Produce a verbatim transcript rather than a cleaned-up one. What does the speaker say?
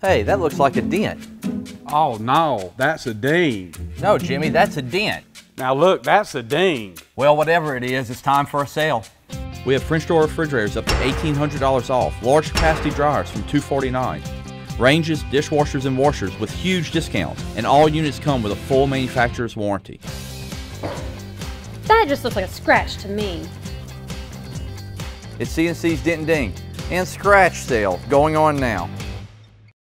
Hey, that looks like a dent. Oh no, that's a ding. No, Jimmy, that's a dent. Now look, that's a ding. Well, whatever it is, it's time for a sale. We have French door refrigerators up to eighteen hundred dollars off, large capacity dryers from two forty-nine, ranges, dishwashers, and washers with huge discounts, and all units come with a full manufacturer's warranty. That just looks like a scratch to me. It's C N C's Dent and Ding and scratch sale going on now.